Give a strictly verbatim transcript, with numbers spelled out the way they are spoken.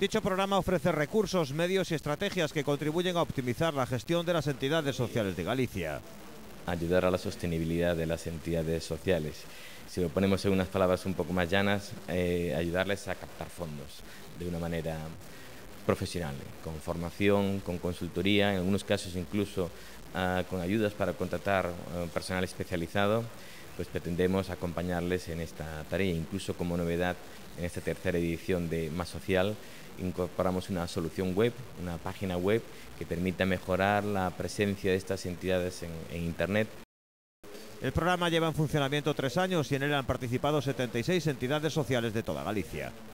Dicho programa ofrece recursos, medios y estrategias que contribuyen a optimizar la gestión de las entidades sociales de Galicia. Ayudar a la sostenibilidad de las entidades sociales. Si lo ponemos en unas palabras un poco más llanas, eh, ayudarles a captar fondos de una manera profesional, con formación, con consultoría, en algunos casos incluso uh, con ayudas para contratar uh, personal especializado. Pues pretendemos acompañarles en esta tarea. Incluso como novedad, en esta tercera edición de Más Social, incorporamos una solución web, una página web que permita mejorar la presencia de estas entidades en, en Internet. El programa lleva en funcionamiento tres años y en él han participado setenta y seis entidades sociales de toda Galicia.